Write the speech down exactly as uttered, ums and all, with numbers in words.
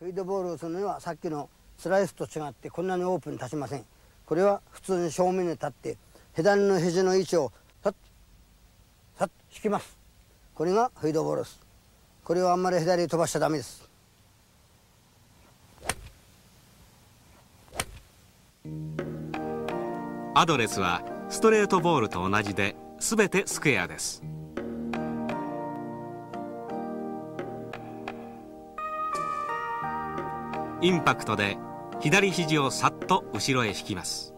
フィードボールをするにはさっきのスライスと違ってこんなにオープンに立ちません。これは普通に正面に立って左の肘の位置をさっさっと引きます。これがフィードボールです。これをあんまり左に飛ばしちゃダメです。 アドレスはストレートボールと同じで全てスクエアです。インパクトで左肘をさっと後ろへ引きます。